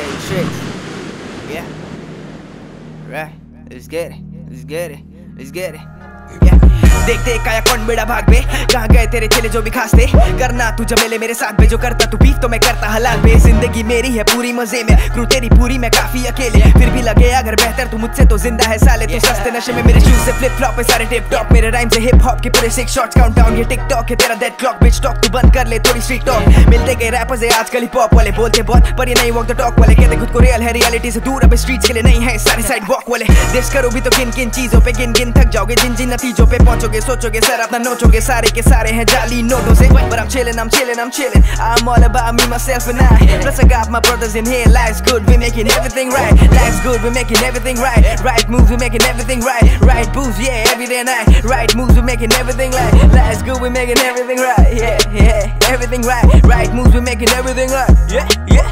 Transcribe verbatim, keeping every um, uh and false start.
shit. Yeah. Right. Let's get it. Let's get it. Let's get it. Yeah. देखते काया कौन बेड़ा भाग बे, कहाँ गए तेरे चेले जो भी खासते। करना तू जमेले मेरे साथ बे, जो करता तू बीफ तो मैं करता हलाल बे। जिंदगी मेरी है पूरी मजे में, क्रू तेरी पूरी मैं काफी अकेले। फिर भी लगे अगर बेहतर तू मुझसे तो जिंदा है साले। तू सस्ते नशे में मेरे शूज से फ्लिप फ्लॉप पे सारे टिप टॉप। मेरे राइम से हिप हॉप के पूरे सिक्स शॉट्स काउंट डाउन। ये टिक टॉक है तेरा डेड क्लॉक। बिच टॉक तू बंद कर ले थोड़ी स्ट्रीट टॉक। मिलते गए रैपर्स है आजकल हिप हॉप वाले, बोलते बहुत पर ये नहीं वॉक द टॉक वाले। कहते खुद को रियल है, रियलिटी से दूर अब स्ट्रीट्स के लिए नहीं है सारे साइड वॉक वाले। दिस करो भी तो किन किन चीजों पे गिन गिन थक जाओगे, जिन जिन नतीजों पे पहुंचोगे सोचोगे सर अपना नोचोगे। सारे के सारे हैं जाली नोटों से, but I'm chillin', I'm chillin', I'm chillin'. I'm all about me, myself and I. Plus I got my brothers in here. Life's good, we making everything right. Life's good, we making everything right. Right moves, we making everything right. Right booze, yeah, every day night. Right moves, we making everything right. Life's good, we making everything right. Yeah, yeah, everything right. Right moves, we making everything right. Yeah, yeah.